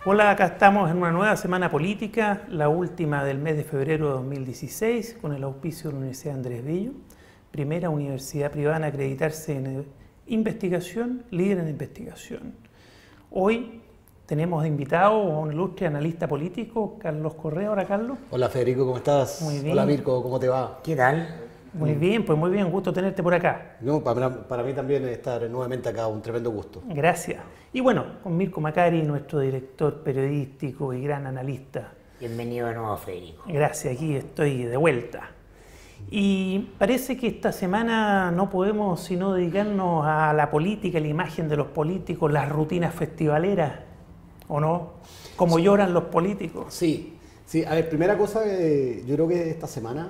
Hola, acá estamos en una nueva semana política, la última del mes de febrero de 2016, con el auspicio de la Universidad Andrés Bello, primera universidad privada en acreditarse en investigación, líder en investigación. Hoy tenemos de invitado a un ilustre analista político, Carlos Correa. Hola, Carlos. Hola Federico, ¿cómo estás? Muy bien. Hola Mirko, ¿cómo te va? ¿Qué tal? Muy bien, pues muy bien, gusto tenerte por acá. No, para mí también estar nuevamente acá, un tremendo gusto. Gracias. Y bueno, con Mirko Macari, nuestro director periodístico y gran analista. Bienvenido de nuevo, Federico. Gracias, aquí estoy de vuelta. Y parece que esta semana no podemos sino dedicarnos a la política, la imagen de los políticos, las rutinas festivaleras, ¿o no? Cómo lloran los políticos. Sí, sí, a ver, primera cosa, yo creo que esta semana,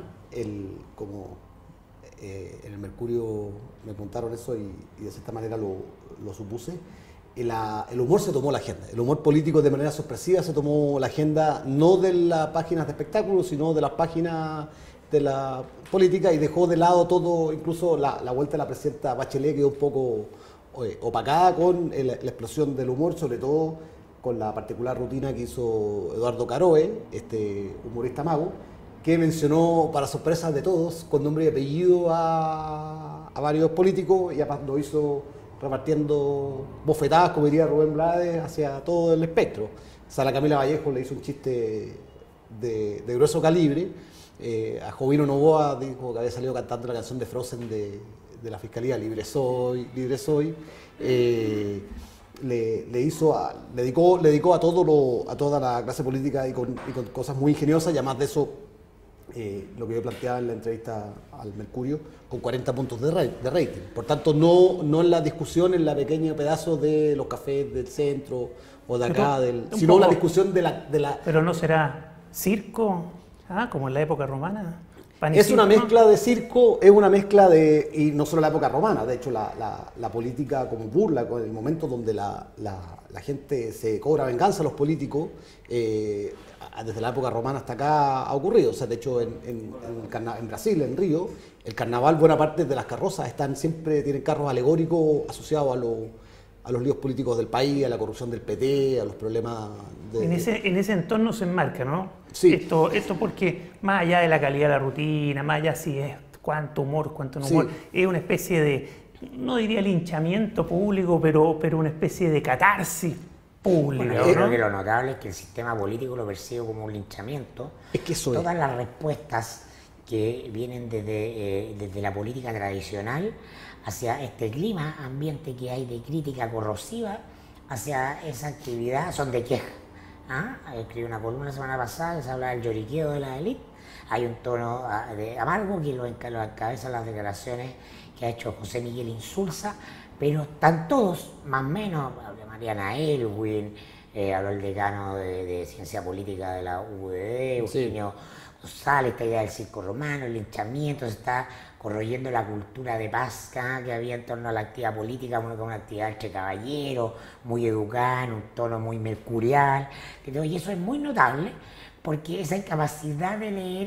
en el Mercurio me preguntaron eso y de cierta manera lo supuse, el humor se tomó la agenda, el humor político de manera sorpresiva se tomó la agenda no de las páginas de espectáculos, sino de las páginas de la política y dejó de lado todo, incluso la vuelta de la presidenta Bachelet quedó un poco opacada con la explosión del humor, sobre todo con la particular rutina que hizo Eduardo Caroe, este humorista mago, que mencionó, para sorpresa de todos, con nombre y apellido a varios políticos y lo hizo repartiendo bofetadas, como diría Rubén Blades, hacia todo el espectro. O sea, la Camila Vallejo le hizo un chiste de grueso calibre. A Jovino Novoa dijo que había salido cantando la canción de Frozen de la Fiscalía, Libre Soy, Libre Soy. Le dedicó a toda la clase política y con cosas muy ingeniosas, y además de eso, lo que yo planteaba en la entrevista al Mercurio, con 40 puntos de rating. Por tanto, no en la discusión, en la pequeño pedazo de los cafés del centro o de acá, sino la discusión de la... ¿Pero no será circo, como en la época romana? Es una mezcla de circo, es una mezcla de... Y no solo la época romana, de hecho la política como burla, con el momento donde la gente se cobra venganza a los políticos, desde la época romana hasta acá ha ocurrido. O sea, de hecho en Brasil, en Río, el carnaval, buena parte de las carrozas siempre tienen carros alegóricos asociados a los líos políticos del país, a la corrupción del PT, a los problemas de... En ese entorno se enmarca, ¿no? Sí. Esto porque más allá de la calidad de la rutina, más allá si es cuánto humor, cuánto no humor, sí, es una especie de, no diría linchamiento público, pero una especie de catarsis pública. Bueno, yo creo que lo notable es que el sistema político lo percibe como un linchamiento. Es que eso Todas las respuestas que vienen desde la política tradicional hacia este clima, ambiente que hay de crítica corrosiva hacia esa actividad, son de queja. Escribí una columna la semana pasada que se habla del lloriqueo de la élite. Hay un tono de amargo que lo encabezan las declaraciones que ha hecho José Miguel Insulza, pero están todos, más o menos, Mariana Elwin, habló el decano de Ciencia Política de la UDD, Eugenio González, esta idea del circo romano, el linchamiento, se está corroyendo la cultura de paz que había en torno a la actividad política, como una actividad entre caballeros, muy educada, en un tono muy mercurial, y eso es muy notable porque esa incapacidad de leer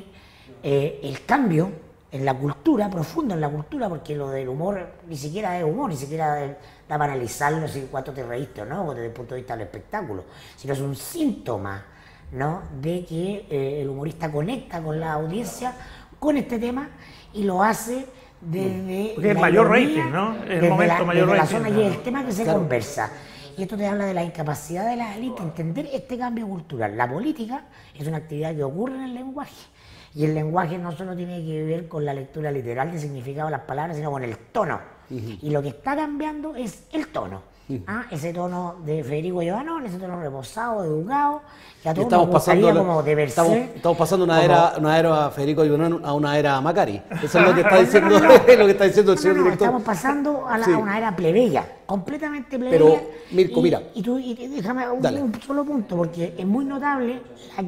el cambio en la cultura, profundo en la cultura, porque lo del humor ni siquiera es humor, ni siquiera da para analizarlo si cuánto te reíste o no, desde el punto de vista del espectáculo, sino es un síntoma, ¿no?, de que el humorista conecta con la audiencia con este tema y lo hace desde porque el mayor rating, ¿no? El momento mayor rating. La zona y el tema que se conversa. Y esto te habla de la incapacidad de las élites de entender este cambio cultural. La política es una actividad que ocurre en el lenguaje. Y el lenguaje no solo tiene que ver con la lectura literal de significado de las palabras, sino con el tono. Y lo que está cambiando es el tono. Ese tono de Federico Giovanón, ese tono reposado, educado, que a todos nos gustaría como de verse. Estamos pasando una era Federico Giovanón a una era Macari. Eso es lo que está diciendo, lo que está diciendo el señor director. Estamos pasando a una era plebeya, completamente plebeya. Pero, Mirko, mira. Y déjame un solo punto, porque es muy notable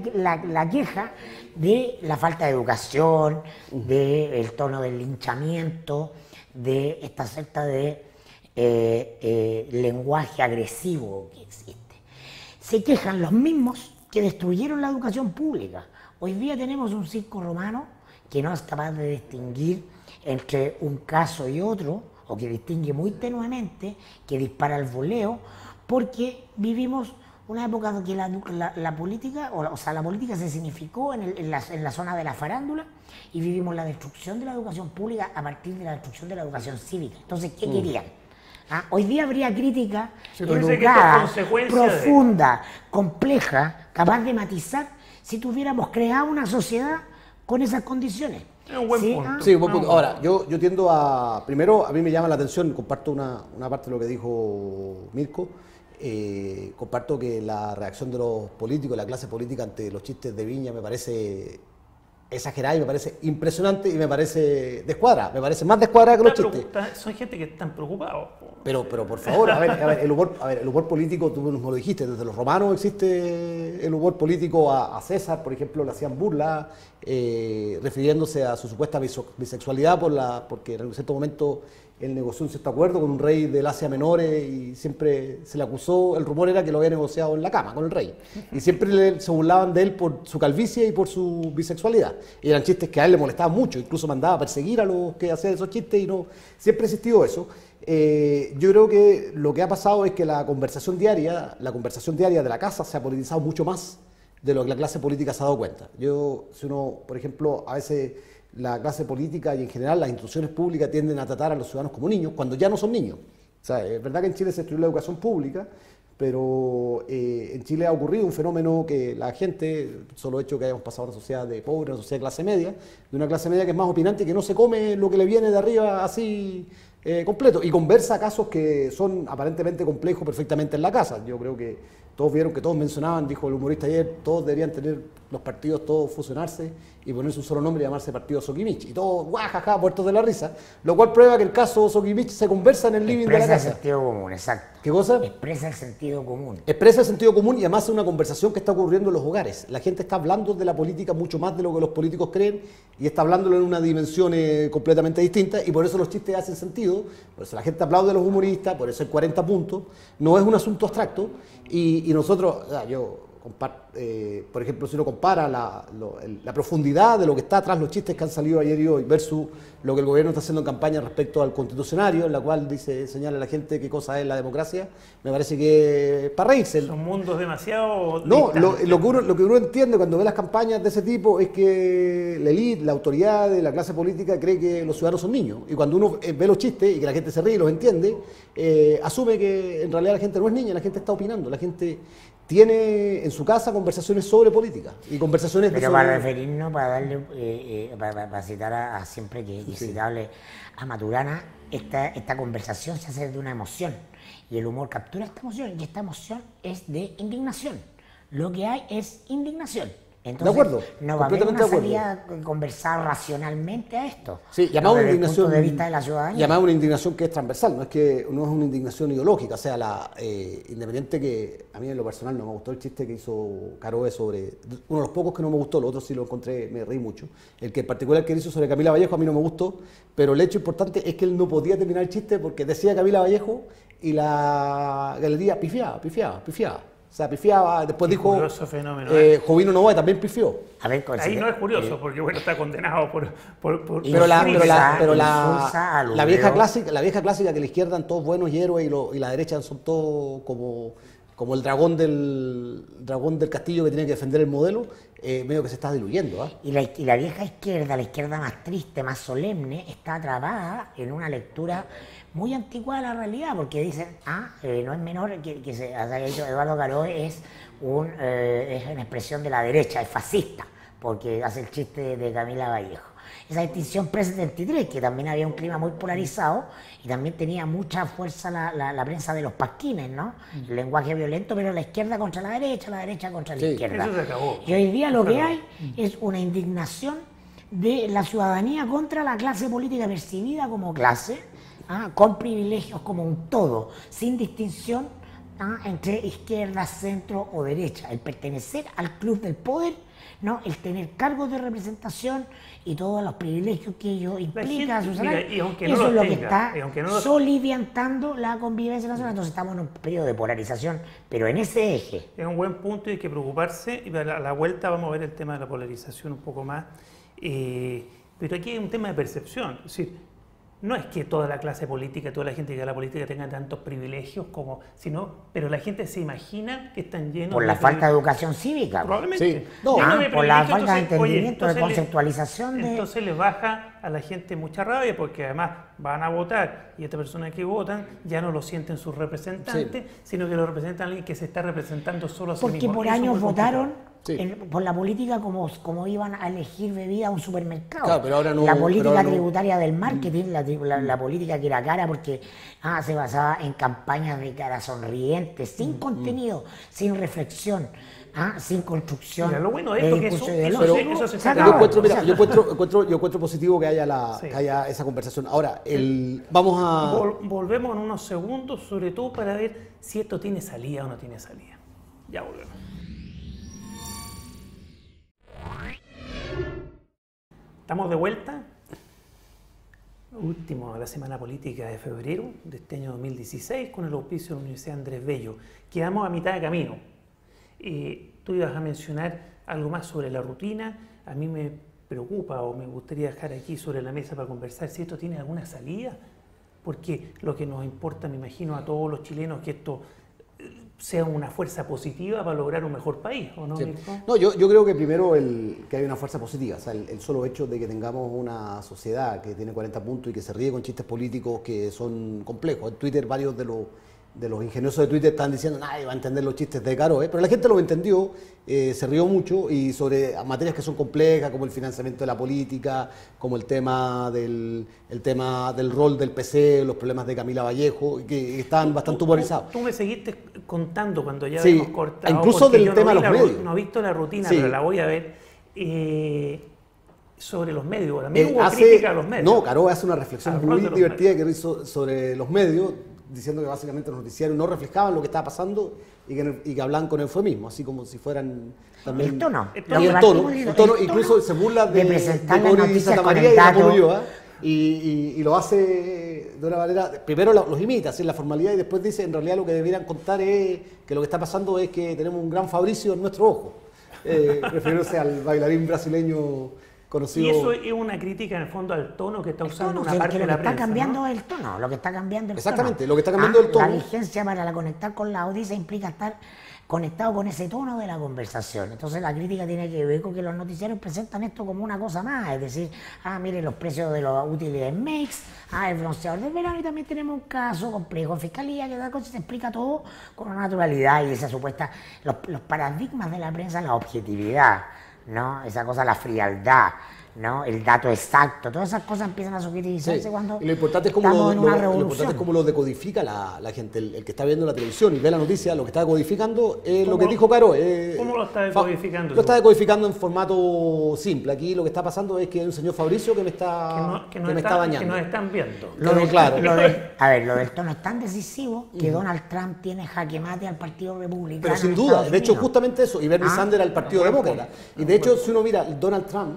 la queja de la falta de educación, del tono del linchamiento, de esta secta de lenguaje agresivo que existe. Se quejan los mismos que destruyeron la educación pública. Hoy día tenemos un circo romano que no es capaz de distinguir entre un caso y otro, o que distingue muy tenuemente, que dispara al voleo, porque vivimos una época en que la política, o sea, la política se significó en la zona de la farándula y vivimos la destrucción de la educación pública a partir de la destrucción de la educación cívica. Entonces, ¿qué querían? Hoy día habría crítica educada, profunda, compleja, capaz de matizar si tuviéramos creado una sociedad con esas condiciones. Es un buen punto. Sí, un buen punto. Ahora, yo tiendo a... Primero, a mí me llama la atención, comparto una parte de lo que dijo Mirko, comparto que la reacción de los políticos, la clase política ante los chistes de Viña me parece exagerada y me parece impresionante y me parece descuadrada, me parece más descuadrada que los chistes. Son gente que están preocupados. Pero por favor, a ver, el humor político, tú mismo lo dijiste, desde los romanos existe el humor político. A César, por ejemplo, le hacían burla, refiriéndose a su supuesta bisexualidad porque en cierto momento él negoció un cierto acuerdo con un rey del Asia Menor y siempre se le acusó, el rumor era que lo había negociado en la cama con el rey. Y siempre se burlaban de él por su calvicie y por su bisexualidad. Y eran chistes que a él le molestaban mucho, incluso mandaba a perseguir a los que hacían esos chistes y no, siempre ha existido eso. Yo creo que lo que ha pasado es que la conversación diaria de la casa se ha politizado mucho más de lo que la clase política se ha dado cuenta. Si uno, por ejemplo, a veces la clase política y en general las instituciones públicas tienden a tratar a los ciudadanos como niños cuando ya no son niños. O sea, es verdad que en Chile se destruyó la educación pública, pero en Chile ha ocurrido un fenómeno que la gente, solo hecho que hayamos pasado a una sociedad de pobre, a una sociedad de clase media, de una clase media que es más opinante y que no se come lo que le viene de arriba así completo, y conversa casos que son aparentemente complejos perfectamente en la casa. Yo creo que todos vieron que todos mencionaban, dijo el humorista ayer, todos deberían tener los partidos, todos fusionarse y ponerse un solo nombre y llamarse Partido Soquimich. Y todos, guajaja, muertos de la risa. Lo cual prueba que el caso Soquimich se conversa en el living de la casa. Expresa el sentido común, exacto. ¿Qué cosa? Expresa el sentido común. Expresa el sentido común y además es una conversación que está ocurriendo en los hogares. La gente está hablando de la política mucho más de lo que los políticos creen y está hablándolo en una dimensión completamente distinta y por eso los chistes hacen sentido, por eso la gente aplaude a los humoristas, por eso hay 40 puntos. No es un asunto abstracto y nosotros, por ejemplo, si uno compara la profundidad de lo que está atrás los chistes que han salido ayer y hoy versus lo que el gobierno está haciendo en campaña respecto al constitucionario, en la cual señala a la gente qué cosa es la democracia, me parece que es para reírse. Son mundos demasiado No, lo que uno entiende cuando ve las campañas de ese tipo es que la élite, la autoridad de la clase política cree que los ciudadanos son niños. Y cuando uno ve los chistes y que la gente se ríe y los entiende, asume que en realidad la gente no es niña, la gente está opinando, la gente tiene en su casa conversaciones sobre política y conversaciones pero para referirnos, para darle para citar siempre que es citable a Maturana, esta conversación se hace de una emoción y el humor captura esta emoción y esta emoción es de indignación. Lo que hay es indignación. Entonces, de acuerdo, no va a haber una salida a conversar racionalmente a esto. Sí, llamado una indignación, punto de vista de la ciudadanía. Llamada una indignación que es transversal, no es una indignación ideológica, o sea, independiente que a mí en lo personal no me gustó el chiste que hizo Caroe sobre, uno de los pocos que no me gustó, los otros sí lo encontré, me reí mucho, el que en particular que hizo sobre Camila Vallejo a mí no me gustó, pero el hecho importante es que él no podía terminar el chiste porque decía Camila Vallejo y la galería pifiaba. O sea, pifiaba, después dijo, fenómeno, Jovino Novoa también pifió. A ver, ahí no es curioso, porque bueno, está condenado por pero la vieja clásica que la izquierda son todos buenos y héroes y la derecha son todos como el dragón del castillo que tiene que defender el modelo, medio que se está diluyendo. Y la vieja izquierda, la izquierda más triste, más solemne, está atrapada en una lectura muy anticuada de la realidad, porque dicen, no es menor que se haya dicho Eduardo Caroe es una expresión de la derecha, es fascista, porque hace el chiste de Camila Vallejo. Esa distinción pre-73, que también había un clima muy polarizado y también tenía mucha fuerza la prensa de los pasquines, ¿no? El lenguaje violento, pero la izquierda contra la derecha contra la izquierda. Eso se acabó. Y hoy día lo que hay es una indignación de la ciudadanía contra la clase política percibida como clase, con privilegios como un todo, sin distinción entre izquierda, centro o derecha. El pertenecer al club del poder, ¿no? El tener cargos de representación y todos los privilegios que ello implica. Eso es lo que está soliviantando la convivencia nacional. Entonces estamos en un periodo de polarización, pero en ese eje. Es un buen punto y hay que preocuparse. Y para la vuelta vamos a ver el tema de la polarización un poco más. Pero aquí hay un tema de percepción. Es decir, no es que toda la clase política, toda la gente que da la política tenga tantos privilegios pero la gente se imagina que están llenos por la falta de educación cívica. Probablemente. Sí. No. Por la falta de entendimiento, de entonces conceptualización entonces les baja a la gente mucha rabia porque además van a votar y esta persona que votan ya no lo sienten sus representantes, sino que lo representan alguien que se está representando solo a sí mismo. Porque por Eso años fue votaron Sí. por la política como iban a elegir bebida a un supermercado. Claro, pero ahora no, la política pero ahora no. tributaria del marketing, la política que era cara porque se basaba en campañas de cara sonriente, sin contenido, sin reflexión, sin construcción. Mira, lo bueno de es porque discurso eso ideológico. se Se está acabó. Yo encuentro positivo que haya, Sí. que haya esa conversación. Ahora, vamos a... Volvemos en unos segundos, sobre todo para ver si esto tiene salida o no tiene salida. Ya volvemos. Estamos de vuelta. Último de la semana política de febrero de este año 2016 con el auspicio de la Universidad Andrés Bello. Quedamos a mitad de camino. Tú ibas a mencionar algo más sobre la rutina. A mí me preocupa o me gustaría dejar aquí sobre la mesa para conversar si esto tiene alguna salida. Porque lo que nos importa, me imagino, a todos los chilenos que esto sea una fuerza positiva para lograr un mejor país, ¿o no, Sí. Mirko? No, yo creo que primero que hay una fuerza positiva, o sea, el solo hecho de que tengamos una sociedad que tiene 40 puntos y que se ríe con chistes políticos que son complejos. En Twitter varios de los ingeniosos de Twitter están diciendo nadie va a entender los chistes de Caro, pero la gente lo entendió, se rió mucho y sobre materias que son complejas como el financiamiento de la política, como el tema del rol del PC, los problemas de Camila Vallejo, que están bastante humorizados. Tú me seguiste contando cuando ya Sí, habíamos cortado. incluso porque del yo tema vi de los medios. No he visto la rutina, Sí. pero la voy a ver. Sobre los medios. También hubo crítica a los medios. No, Caro hace una reflexión Al rol muy de los divertida que hizo sobre los medios, diciendo que básicamente los noticiarios no reflejaban lo que estaba pasando y que hablaban con eufemismo, así como si fueran también... El tono. Y el tono, incluso se burla de presentar las Cori noticias Santa con María el y de dato. Pablo Ulloa, y lo hace de una manera... Primero los imita, así en la formalidad, y después dice, en realidad lo que deberían contar es que lo que está pasando es que tenemos un gran Fabricio en nuestro ojo, refiriéndose al bailarín brasileño conocido. Y eso es una crítica en el fondo al tono que está usando una parte que de lo la que está prensa, cambiando ¿no? es el tono, lo que está cambiando el Exactamente, tono. lo que está cambiando el tono. La vigencia para conectar con la audiencia implica estar conectado con ese tono de la conversación. Entonces la crítica tiene que ver con que los noticiarios presentan esto como una cosa más, es decir, miren los precios de los útiles MEX, el bronceador del verano, y también tenemos un caso complejo en fiscalía, que da cosa se explica todo con una naturalidad y esa supuesta, los paradigmas de la prensa, la objetividad, ¿no? Esa cosa, la frialdad, ¿no? El dato exacto, todas esas cosas empiezan a sugerirse Sí. cuando Y lo importante es cómo estamos en una lo revolución. importante es cómo lo decodifica la gente, el que está viendo la televisión y ve la noticia, lo que está decodificando es lo que dijo Caro. ¿Cómo lo está decodificando? Lo está decodificando en formato simple. Aquí lo que está pasando es que hay un señor Fabricio que me está bañando. Que nos están viendo. Claro. Lo del tono es tan decisivo que Donald Trump tiene jaque mate al Partido Republicano. Pero sin en duda, Estados de hecho Unidos. justamente eso, y Bernie Sanders al Partido buen Demócrata. punto. Y de hecho, si uno mira Donald Trump,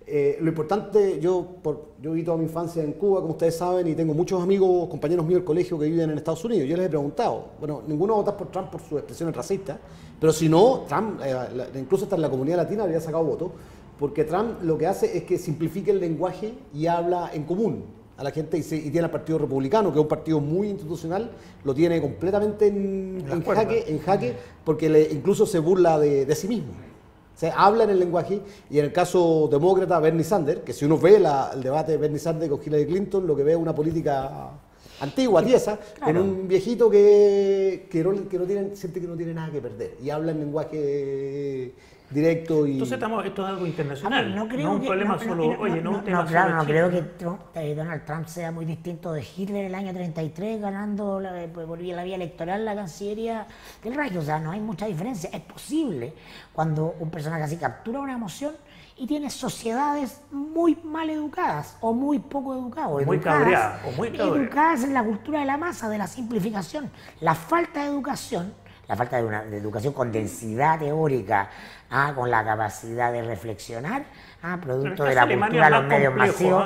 lo importante, yo viví toda mi infancia en Cuba, como ustedes saben, y tengo muchos amigos, compañeros míos del colegio que viven en Estados Unidos. Yo les he preguntado, bueno, ninguno va a votar por Trump por sus expresiones racistas, pero si no, Trump, incluso hasta en la comunidad latina habría sacado votos, porque Trump lo que hace es que simplifica el lenguaje y habla en común a la gente y tiene al Partido Republicano, que es un partido muy institucional, lo tiene completamente en jaque, porque incluso se burla de sí mismo. Se habla en el lenguaje, y en el caso demócrata, Bernie Sanders, que si uno ve el debate de Bernie Sanders con Hillary Clinton, lo que ve es una política antigua, tiesa, con un viejito que siente que no tiene nada que perder, y habla en lenguaje directo y... Entonces esto es algo internacional, no creo un que, problema solo, un tema claro, solo no creo Chile. que Donald Trump sea muy distinto de Hitler el año 33, ganando por la vía electoral la Cancillería del Reich. O sea, no hay mucha diferencia. Es posible cuando un personaje así captura una emoción y tiene sociedades muy mal educadas o muy poco educadas. Muy cabreadas, o muy cabreadas. Educadas en la cultura de la masa, de la simplificación. La falta de educación, la falta de educación con densidad teórica, con la capacidad de reflexionar, producto de la cultura de los medios masivos.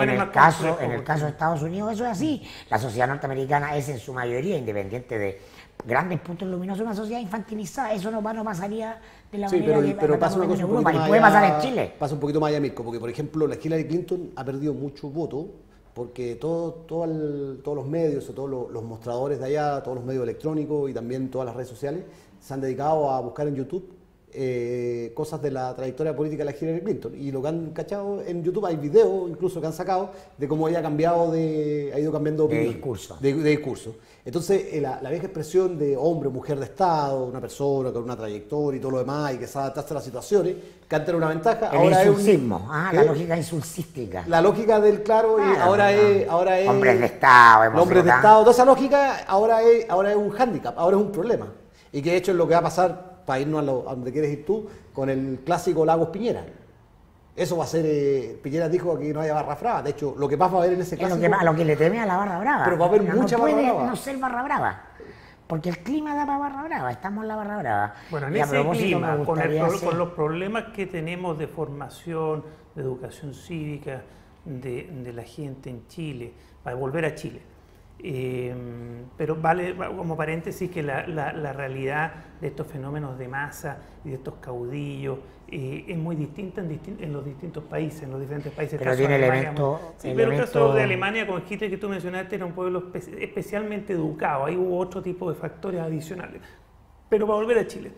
En el caso de Estados Unidos eso es así. La sociedad norteamericana es en su mayoría, independiente de grandes puntos luminosos, una sociedad infantilizada. Eso no pasaría de la manera que pero pasa una cosa en un Europa, poquito y puede pasar en Chile. Pasa un poquito más allá, Mirko, porque por ejemplo la Hillary Clinton ha perdido muchos votos porque todos los medios o todos los mostradores de allá, todos los medios electrónicos y también todas las redes sociales se han dedicado a buscar en YouTube cosas de la trayectoria política de la Hillary Clinton, y lo que han cachado en YouTube, hay videos incluso que han sacado de cómo ella ha ido cambiando de discurso. De discurso. Entonces la vieja expresión de hombre, mujer de Estado, una persona con una trayectoria y todo lo demás y que sabe adaptarse a las situaciones, que antes era una ventaja, el ahora insulsismo, la lógica insulsística. La lógica del claro, y ahora es hombres de Estado, hombres de Estado. Toda esa lógica ahora es un hándicap, ahora es un problema. Y que de hecho es lo que va a pasar, para irnos a donde quieres ir tú, con el clásico Lagos Piñera. Eso va a ser, Piñera dijo que no haya barra brava. De hecho, lo que más va a haber en ese clásico... Es lo que le teme a la barra brava. Pero va a haber mucha barra brava. No puede no ser barra brava. Porque el clima da para barra brava, estamos en la barra brava. Bueno, en ese clima, con los problemas que tenemos de formación, de educación cívica, de la gente en Chile, para volver a Chile. Pero vale como paréntesis que la realidad de estos fenómenos de masa y de estos caudillos es muy distinta en los distintos países, en los diferentes países. Pero tiene elementos... Sí, pero el caso de Alemania con Hitler que tú mencionaste era un pueblo especialmente educado, ahí hubo otro tipo de factores adicionales. Pero para volver a Chile,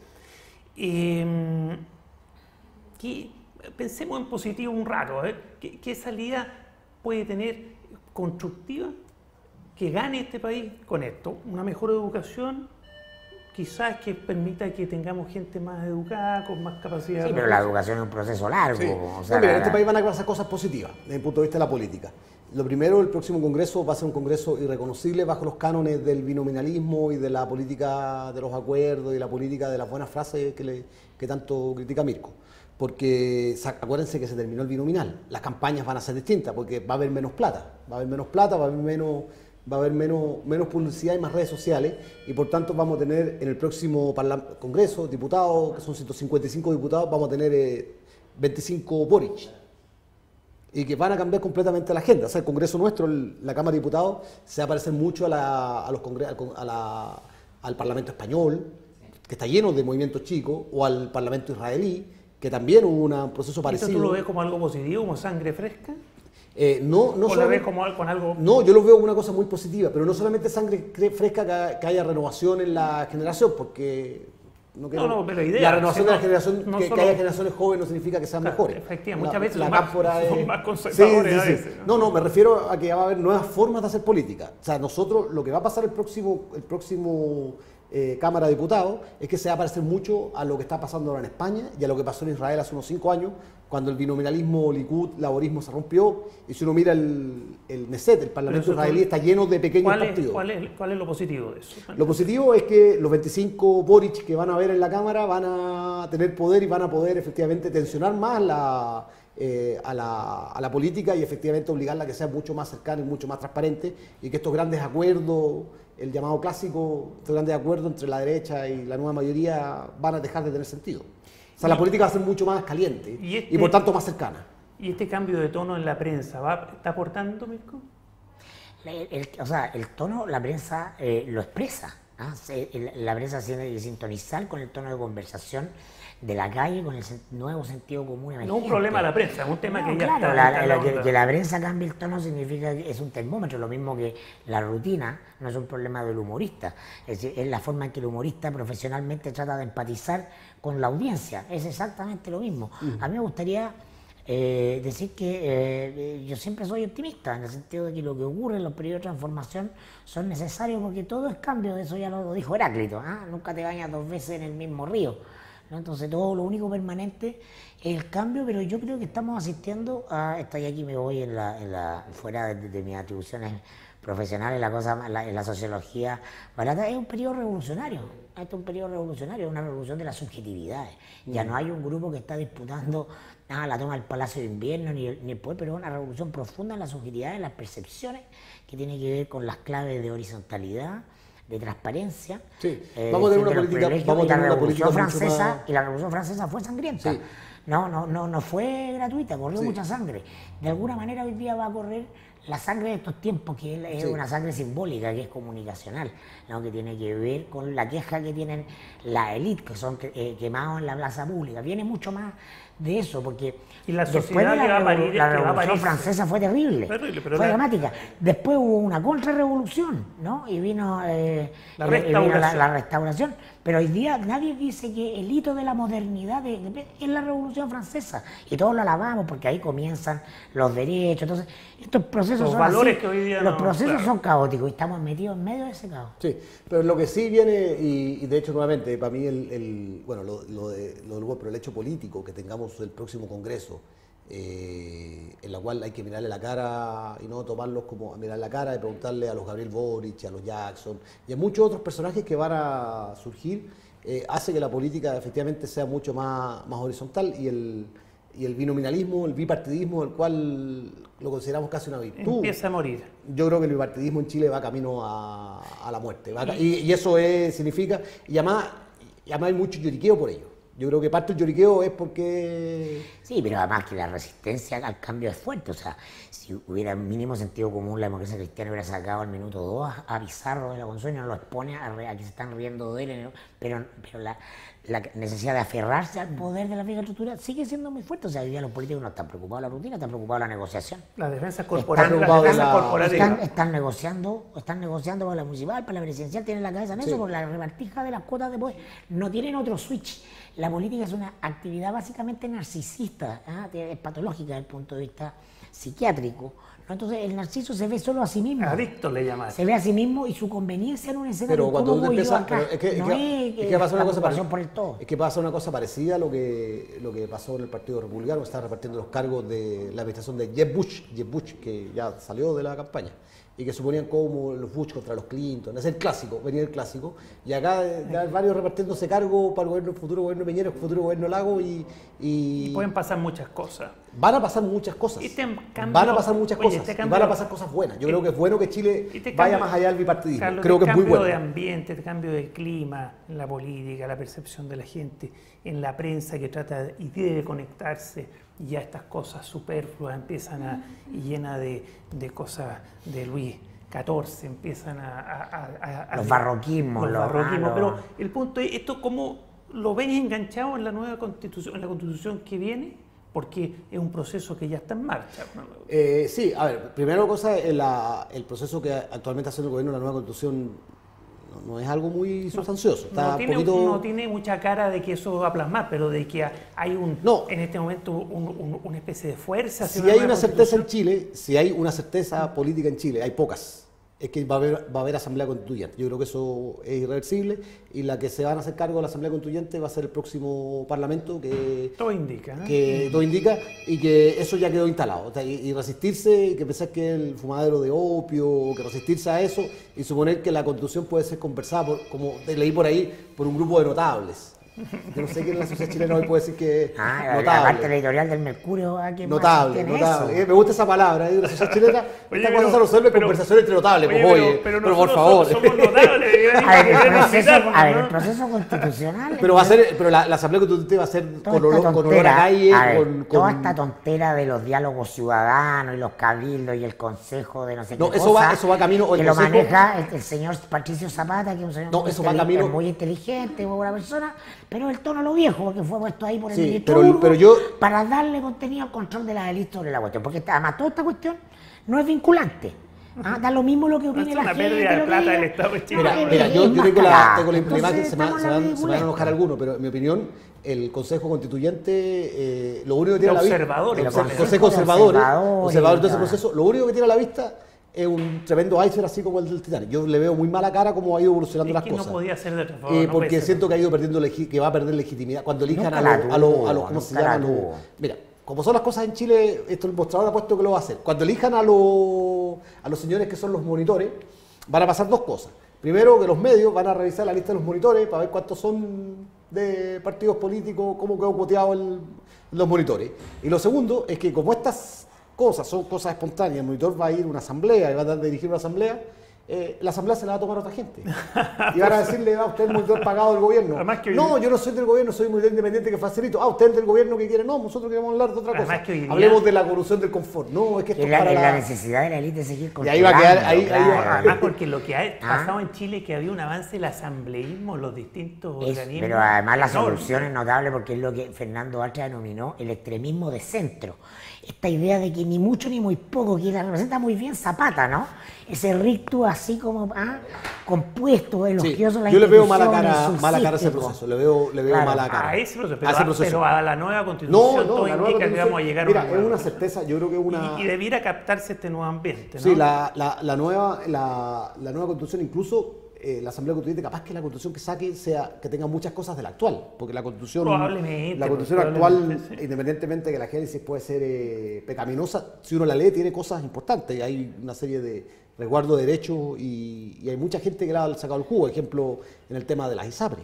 pensemos en positivo un rato, ¿qué salida puede tener constructiva que gane este país con esto? Una mejor educación, quizás que permita que tengamos gente más educada, con más capacidad. Sí, pero la educación es un proceso largo. Sí. O sea, en este país van a pasar cosas positivas desde el punto de vista de la política. Lo primero, el próximo congreso va a ser un congreso irreconocible bajo los cánones del binominalismo y de la política de los acuerdos y la política de las buenas frases que tanto critica Mirko. Porque acuérdense que se terminó el binominal. Las campañas van a ser distintas porque va a haber menos plata. Va a haber menos publicidad y más redes sociales, y por tanto vamos a tener en el próximo Congreso diputados, que son 155 diputados, vamos a tener 25 Boric, y que van a cambiar completamente la agenda. O sea, el Congreso nuestro, la Cámara de Diputados, se va a parecer mucho al Parlamento español, que está lleno de movimientos chicos, o al Parlamento israelí, que también hubo un proceso parecido. ¿Esto tú lo ves como algo positivo, como sangre fresca? No ¿O lo ves como con algo...? No, yo lo veo como una cosa muy positiva, pero no solamente sangre fresca, que haya renovación en la generación, porque pero idea, la renovación de la generación, que haya generaciones jóvenes no significa que sean mejores. Efectivamente, muchas veces son más conservadores. Sí. No, me refiero a que va a haber nuevas formas de hacer política. O sea, nosotros, lo que va a pasar el próximo Cámara de Diputados es que se va a parecer mucho a lo que está pasando ahora en España y a lo que pasó en Israel hace unos 5 años, cuando el binominalismo Likud, laborismo se rompió, y si uno mira el Knesset, el Parlamento israelí, está lleno de pequeños partidos. ¿Cuál es lo positivo de eso? Lo positivo es que los 25 Boric que van a ver en la Cámara van a tener poder y van a poder efectivamente tensionar más a la política y efectivamente obligarla a que sea mucho más cercana y mucho más transparente, y que estos grandes acuerdos, el llamado clásico, estos grandes acuerdos entre la derecha y la nueva mayoría van a dejar de tener sentido. O sea, la política va a ser mucho más caliente y por tanto más cercana. ¿Y este cambio de tono en la prensa está aportando, Mirko? El tono, la prensa lo expresa. La prensa tiene que sintonizar con el tono de conversación de la calle, con el nuevo sentido común emergente. No un problema de la prensa, es un tema que ya está... Que la prensa cambie el tono significa que es un termómetro, lo mismo que la rutina no es un problema del humorista. Es decir, es la forma en que el humorista profesionalmente trata de empatizar con la audiencia. Es exactamente lo mismo. A mí me gustaría decir que yo siempre soy optimista, en el sentido de que lo que ocurre en los periodos de transformación son necesarios porque todo es cambio. Eso ya lo dijo Heráclito, nunca te bañas 2 veces en el mismo río, ¿no? Entonces todo lo único permanente es el cambio, pero yo creo que estamos asistiendo a, y aquí me voy fuera de mis atribuciones profesionales, en la sociología barata, es un periodo revolucionario. Esto es un periodo revolucionario, es una revolución de las subjetividades. Ya no hay un grupo que está disputando la toma del Palacio de Invierno ni el poder, pero es una revolución profunda en las subjetividades, en las percepciones, que tiene que ver con las claves de horizontalidad, de transparencia. Sí, vamos a tener una política, francesa, y la Revolución Francesa fue sangrienta. Sí. No fue gratuita, corrió mucha sangre. De alguna manera hoy día va a correr la sangre de estos tiempos, que es una sangre simbólica, que es comunicacional, ¿no? Que tiene que ver con la queja que tienen la élite, que son quemados en la plaza pública. Viene mucho más de eso, porque y la después sociedad de que va a parir, la que va a Revolución parirse. Francesa fue terrible, pero fue dramática. Después hubo una contrarrevolución, ¿no? Y vino la restauración. la restauración. Pero hoy día nadie dice que el hito de la modernidad es la Revolución Francesa. Y todos lo alabamos porque ahí comienzan los derechos. Entonces, estos procesos los son valores así. Que hoy día los no, procesos claro. son caóticos y estamos metidos en medio de ese caos. Sí, pero lo que sí viene, y de hecho nuevamente, para mí bueno, lo del por el hecho político, que tengamos el próximo Congreso, en la cual hay que mirarle la cara y no tomarlos como a mirar la cara y preguntarle a los Gabriel Boric, a los Jackson y a muchos otros personajes que van a surgir, hace que la política efectivamente sea mucho más horizontal y el binominalismo, el bipartidismo, el cual lo consideramos casi una virtud. Empieza a morir. Yo creo que el bipartidismo en Chile va camino a la muerte. Y eso significa, y además hay mucho lloriqueo por ello. Yo creo que parte del lloriqueo es porque... Sí, pero además que la resistencia al cambio es fuerte. O sea, si hubiera mínimo sentido común, la democracia cristiana hubiera sacado al minuto 2 a Pizarro de la Consueña, no lo expone a que se están riendo de él, pero la necesidad de aferrarse al poder de la vieja estructura sigue siendo muy fuerte. O sea, hoy día los políticos no están preocupados de la rutina, están preocupados de la negociación. Las defensas corporativas. Están negociando para la municipal, para la presidencial, tienen la cabeza en eso, por la repartija de las cuotas de poder. No tienen otro switch. La política es una actividad básicamente narcisista, es patológica desde el punto de vista psiquiátrico, ¿no? Entonces el narciso se ve solo a sí mismo. Adicto le llaman. Se ve a sí mismo y su conveniencia en un escenario. Pero cuando ¿cómo tú voy yo empiezas, acá? es que pasa una cosa parecida. Por el todo. Es que pasa una cosa parecida a lo que pasó en el Partido Republicano, estaba repartiendo los cargos de la administración de Jeb Bush, que ya salió de la campaña, y que suponían como los Bush contra los Clinton, es el clásico, venía el clásico, y acá ya hay varios repartiéndose cargo para el futuro gobierno Piñera, el futuro gobierno Lago, y pueden pasar muchas cosas. Van a pasar muchas cosas, van a pasar muchas cosas, y van a pasar cosas buenas. Yo creo que es bueno que Chile vaya más allá del bipartidismo, Carlos, creo que es muy bueno. El cambio de ambiente, el cambio de clima en la política, la percepción de la gente, en la prensa que trata y debe conectarse, y ya estas cosas superfluas empiezan y llenas de cosas de Luis XIV, empiezan los barroquismos. Pero el punto es, ¿esto cómo lo ven enganchado en la nueva constitución, en la constitución que viene? Porque es un proceso que ya está en marcha. Sí, a ver, primera cosa, el proceso que actualmente hace el gobierno de la nueva constitución no es algo muy sustancioso. No tiene mucha cara de que eso va a plasmar, pero de que hay en este momento una especie de fuerza. Si hay una certeza en Chile, si hay una certeza política en Chile, hay pocas. Es que va a haber asamblea constituyente. Yo creo que eso es irreversible y la que se van a hacer cargo de la asamblea constituyente va a ser el próximo parlamento que todo indica, ¿no? Todo indica, y que eso ya quedó instalado. O sea, y resistirse, y que pensar que es el fumadero de opio, que resistirse a eso y suponer que la constitución puede ser conversada, como leí por ahí, por un grupo de notables. Yo no sé quién en la sociedad chilena hoy puede decir que es notable. La parte editorial del Mercurio, notable. Me gusta esa palabra, la sociedad chilena. Esta cosa se resuelve en conversación entre notables. Pero por favor. Somos notables. El proceso constitucional. Pero la asamblea constituyente va a ser con olor a calle. Toda esta tontera de los diálogos ciudadanos y los cabildos y el consejo de no sé qué eso va camino. Que lo maneja el señor Patricio Zapata, que es un señor muy inteligente, muy buena persona. Pero el tono lo viejo que fue puesto ahí por el ministro para darle contenido al control de las élites sobre la cuestión. Porque además toda esta cuestión no es vinculante. Da lo mismo lo que opine la gente. Es una pérdida de plata del Estado de Chile. Mira, yo tengo la imagen, se van a enojar algunos, pero en mi opinión, el Consejo Constituyente, lo único que tiene a la vista, el Consejo Conservador de ese proceso, lo único que tiene a la vista es un tremendo iceberg así como el del Titanic. Yo le veo muy mala cara cómo ha ido evolucionando las cosas. No podía ser de otra forma. Porque siento que ha ido perdiendo que va a perder legitimidad cuando elijan a los ¿cómo se llama? Mira, como son las cosas en Chile, esto el mostrador ha puesto que lo va a hacer. Cuando elijan a los señores que son los monitores, van a pasar dos cosas. Primero, que los medios van a revisar la lista de los monitores para ver cuántos son de partidos políticos, cómo quedó cuoteado los monitores. Y lo segundo es que como estas cosas son cosas espontáneas, el monitor va a ir a una asamblea y va a dirigir una asamblea, la asamblea se la va a tomar otra gente. Y van a decirle, usted es el monitor pagado del gobierno. No, yo no soy del gobierno, soy un monitor independiente que facilito. Usted es del gobierno que quiere. No, nosotros queremos hablar de otra cosa. Hablemos de la corrupción del confort. No, es que esto es para la necesidad de la élite seguir controlando. Y ahí va a quedar, ahí además, porque lo que ha pasado en Chile es que había un avance del asambleísmo en los distintos organismos. Pero además la solución es notable porque es lo que Fernando Baltra denominó el extremismo de centro. Esta idea de que ni mucho ni muy poco, que la representa muy bien Zapata, ¿no? Ese rictus así como compuesto, elogioso. Yo le veo mala cara a ese proceso, le veo mala cara. A ese proceso, pero a la nueva constitución todo indica que vamos a llegar a una nueva. Es una certeza, yo creo que es una... Y debiera captarse este nuevo ambiente, ¿no? Sí, la nueva constitución incluso... la Asamblea Constituyente, capaz que la Constitución que saque que tenga muchas cosas de la actual, porque la Constitución actual, sí, independientemente de que la génesis puede ser pecaminosa, si uno la lee tiene cosas importantes, y hay una serie de resguardo de derechos y hay mucha gente que la ha sacado el jugo, ejemplo en el tema de las ISAPRE.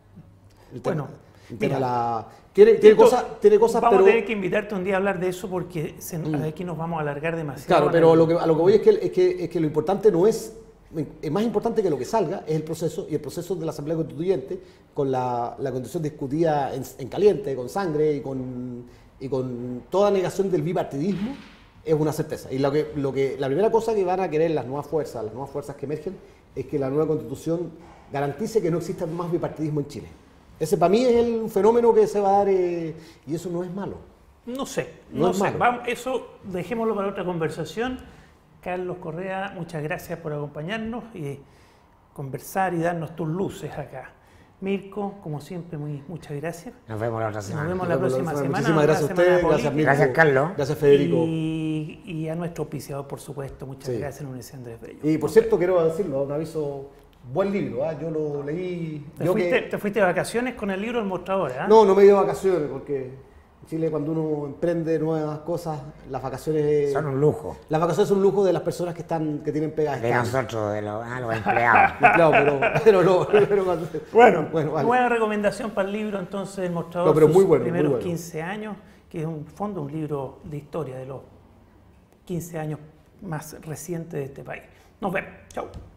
Tiene cosas, vamos a tener que invitarte un día a hablar de eso porque aquí nos vamos a alargar demasiado. Claro, pero a lo que voy es que lo importante no es más importante que lo que salga es el proceso, y el proceso de la Asamblea Constituyente, con la Constitución discutida en caliente, con sangre y con toda negación del bipartidismo, es una certeza. Y la primera cosa que van a querer las nuevas fuerzas que emergen, es que la nueva Constitución garantice que no exista más bipartidismo en Chile. Ese para mí es el fenómeno que se va a dar, y eso no es malo. No sé. Vamos, eso dejémoslo para otra conversación. Carlos Correa, muchas gracias por acompañarnos y conversar y darnos tus luces acá. Mirko, como siempre, muchas gracias. Nos vemos la otra semana. Nos vemos la próxima semana. Muchísimas gracias a ustedes, gracias Mirko. Gracias Carlos. Gracias Federico. Y a nuestro auspiciador, por supuesto, muchas gracias en Universidad Andrés Bello. Y por cierto, quiero decirlo, un aviso, buen libro, yo lo leí. ¿Te fuiste de vacaciones con el libro El Mostrador? No me he ido de vacaciones porque... En Chile, cuando uno emprende nuevas cosas, las vacaciones... Son un lujo. Las vacaciones son un lujo de las personas que tienen pegadas. De nosotros, de los empleados. Bueno, nueva recomendación para el libro, entonces, El Mostrador, pero muy bueno, primeros muy bueno. 15 años, que es un libro de historia de los 15 años más recientes de este país. Nos vemos. Chau.